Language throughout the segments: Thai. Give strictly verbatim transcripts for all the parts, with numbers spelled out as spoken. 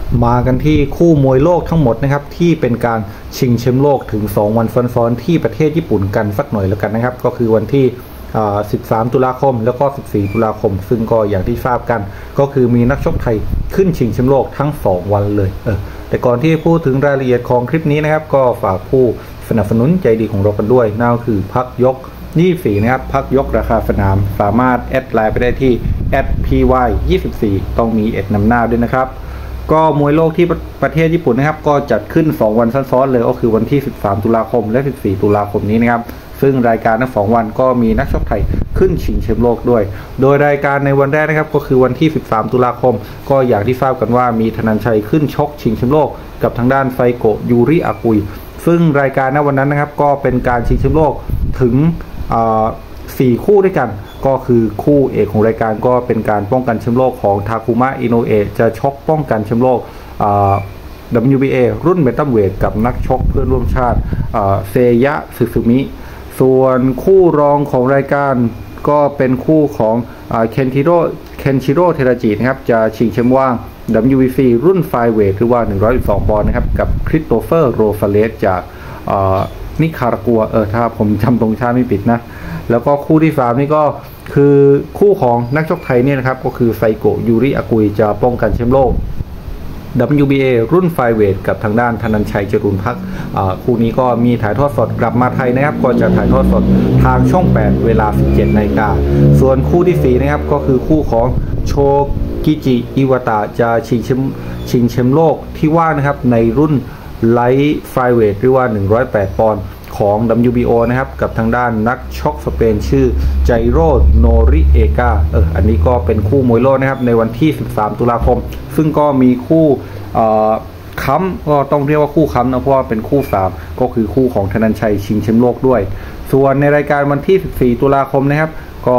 มากันที่คู่มวยโลกทั้งหมดนะครับที่เป็นการชิงแชมป์โลกถึงสองวันซ้อนๆที่ประเทศญี่ปุ่นกันสักหน่อยแล้วกันนะครับก็คือวันที่สิบสามตุลาคมแล้วก็สิบสี่ตุลาคมซึ่งก็อย่างที่ทราบกันก็คือมีนักชกไทยขึ้นชิงแชมป์โลกทั้งสองวันเลยเออแต่ก่อนที่พูดถึงรายละเอียดของคลิปนี้นะครับก็ฝากผู้สนับสนุนใจดีของเรากันด้วยนั่นก็คือพักยกยี่สิบสี่นะครับพักยกราคาสนามสามารถแอดไลน์ไปได้ที่ แอท พี วาย ยี่สิบสี่ ต้องมีเอ็ดนำหน้าด้วยนะครับก็มวยโลกที่ประเทศญี่ปุ่นนะครับก็จัดขึ้นสองวันซ้อนๆเลยก็คือวันที่สิบสามตุลาคมและสิบสี่ตุลาคมนี้นะครับซึ่งรายการทั้งสองวันก็มีนักชกไทยขึ้นชิงแชมป์โลกด้วยโดยรายการในวันแรกนะครับก็คือวันที่สิบสามตุลาคมก็อย่างที่ทราบกันว่ามีธนันชัยขึ้นชกชิงแชมป์โลกกับทางด้านไซโกะยูริอากุยซึ่งรายการในวันนั้นนะครับก็เป็นการชิงแชมป์โลกถึงสี่คู่ด้วยกันก็คือคู่เอกของรายการก็เป็นการป้องกันแชมป์โลกของทาคุมะอิโนเอะจะชกป้องกันแชมป์โลก ดับเบิลยู บี เอ รุ่นเบนตัมเวทกับนักชกเพื่อนร่วมชาติเซยะซึซึมิส่วนคู่รองของรายการก็เป็นคู่ของเคนทิโร่เคนชิโร่เทราจินะครับจะชิงแชมป์ว่าง ดับเบิลยู บี ซี รุ่นไฟเวทหรือว่าหนึ่งร้อยสิบสองปอนด์นะครับกับคริสโตเฟอร์โรฟาเลสจากนิคารากัวเออถ้าผมจำตรงชาติไม่ผิดนะแล้วก็คู่ที่สามนี่ก็คือคู่ของนักชกไทยเนี่ยนะครับก็คือไซโกะยูริอากุยจะป้องกันแชมป์โลก ดับเบิลยู บี เอ รุ่นไฟเวทกับทางด้านธนันชัยจรุนพักคู่นี้ก็มีถ่ายทอดสดกลับมาไทยนะครับก็จะถ่ายทอดสดทางช่องแปดเวลา สิบเจ็ดนาฬิกาส่วนคู่ที่สี่นะครับก็คือคู่ของโชกิจิอิวาตะจะชิงแชมป์ชิงแชมป์โลกที่ว่านะครับในรุ่นไลท์ไฟเวทหรือว่าหนึ่งร้อยแปดปอนด์ของ ดับเบิลยู บี โอ นะครับกับทางด้านนักชกสเปนชื่อไจโรโนริเอกาเอออันนี้ก็เป็นคู่มวยโลกนะครับในวันที่สิบสามตุลาคมซึ่งก็มีคู่ค้ำก็ต้องเรียกว่าคู่ค้ำนะเพราะว่าเป็นคู่สามก็คือคู่ของธนันชัยชิงแชมป์โลกด้วยส่วนในรายการวันที่สิบสี่ตุลาคมนะครับก็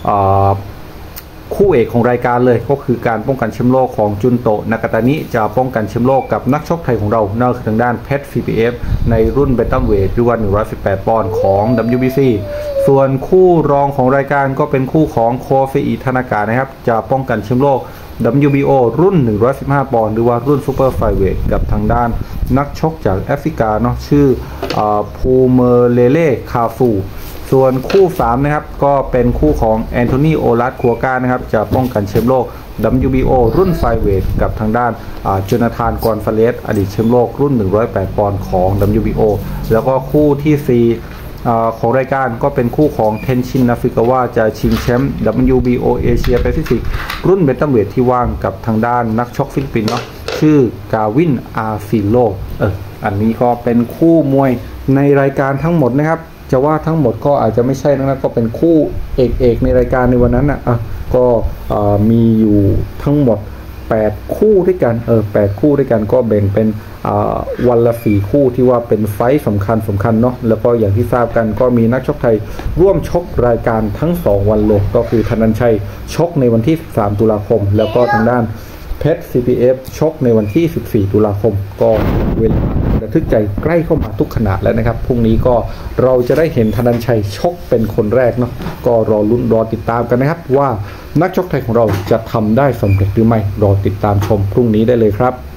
คู่เอกของรายการเลยก็คือการป้องกันแชมป์โลกของจุนโตะนากาตานิจะป้องกันแชมป์โลกกับนักชกไทยของเรานั่นคือทางด้านเพชร ซี พี เอฟ ในรุ่นเบนตัมเวทหรือว่าหนึ่งร้อยสิบแปดปอนด์ของ ดับเบิลยู บี ซี ส่วนคู่รองของรายการก็เป็นคู่ของโคเฟอิทานากะนะครับจะป้องกันแชมป์โลก ดับเบิลยู บี โอ รุ่นหนึ่งร้อยสิบห้าปอนด์หรือว่ารุ่นซูเปอร์ไฟเวทกับทางด้านนักชกจากแอฟริกาเนาะชื่อพูเมเลเล่คาฟูส่วนคู่สามนะครับก็เป็นคู่ของแอนโทนีโอลัสคัวกานะครับจะป้องกันแชมป์โลก ดับเบิลยู บี โอ รุ่นไฟเวทกับทางด้านโจนาธานกอนฟาเลสอดีตแชมป์โลกรุ่นหนึ่งร้อยแปดปอนด์ของ ดับเบิลยู บี โอ แล้วก็คู่ที่สี่ของรายการก็เป็นคู่ของเทนชินนาฟิกาวะจะชิงแชมป์ ดับเบิลยู บี โอ เอเชียแปซิฟิกรุ่นเบนตัมเวทที่ว่างกับทางด้านนักชกฟิลิปปินส์เนาะชื่อกาวินอาฟิโลเอออันนี้ก็เป็นคู่มวยในรายการทั้งหมดนะครับจะว่าทั้งหมดก็อาจจะไม่ใช่นะก็เป็นคู่เอกๆในรายการในวันนั้นนะอ่ะก็มีอยู่ทั้งหมดแปดคู่ด้วยกันเออแปดคู่ด้วยกันก็แบ่งเป็นวันละสี่คู่ที่ว่าเป็นไฟท์สำคัญสำคัญเนาะแล้วก็อย่างที่ทราบกันก็มีนักชกไทยร่วมชกรายการทั้งสองวันเลยก็คือธนันชัยชกในวันที่สิบสามตุลาคมแล้วก็ทางด้านเพชร ซี พี เอฟ ชกในวันที่สิบสี่ตุลาคมก็เวลาระทึกใจใกล้เข้ามาทุกขณะแล้วนะครับพรุ่งนี้ก็เราจะได้เห็นธนันชัยชกเป็นคนแรกเนาะก็รอลุ้นรอติดตามกันนะครับว่านักชกไทยของเราจะทำได้สำเร็จหรือไม่รอติดตามชมพรุ่งนี้ได้เลยครับ